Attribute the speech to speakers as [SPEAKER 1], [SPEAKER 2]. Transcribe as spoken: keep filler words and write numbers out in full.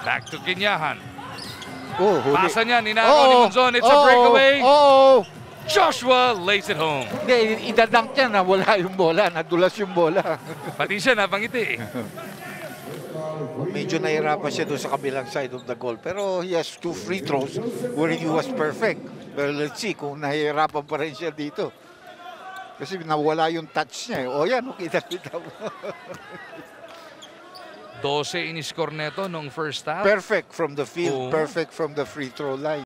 [SPEAKER 1] Back to Kinyahan.
[SPEAKER 2] Oh, huli.
[SPEAKER 1] Pasa niya, ninakaw
[SPEAKER 2] Oh,
[SPEAKER 1] ni Munzon. It's
[SPEAKER 2] oh,
[SPEAKER 1] a breakaway.
[SPEAKER 2] Oo. Oh,
[SPEAKER 1] Joshua lays it home.
[SPEAKER 2] hindi, idadunk niya na wala yung bola. Nadulas yung bola.
[SPEAKER 1] Pati siya napangiti.
[SPEAKER 2] Medyo nahirapan siya doon sa kabilang side of the goal. Pero he has two free throws where he was perfect. Pero let's see kung nahihirapan pa rin siya dito. Kasi nawala yung touch niya. O yan, kita-kita mo.
[SPEAKER 1] twelve in-score neto nung first half.
[SPEAKER 2] Perfect from the field.
[SPEAKER 1] Oo.
[SPEAKER 2] Perfect from the free throw line.